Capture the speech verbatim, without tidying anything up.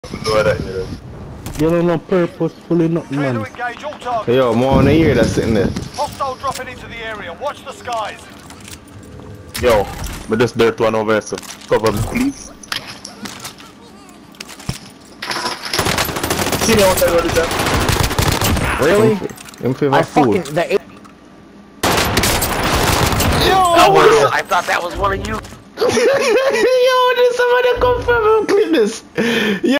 Do that, you You don't know purposefully nothing, Clear to man. engage all targets. know. Yo, more on the ear that's sitting there. Hostile dropping into the area. Watch the skies. Yo, but just dirt one over here, so cover me, please. See me outside what is that? Really? In favor I of food. fucking the Oh, wow, I thought that was one of you. Yo, there's somebody come from clip this.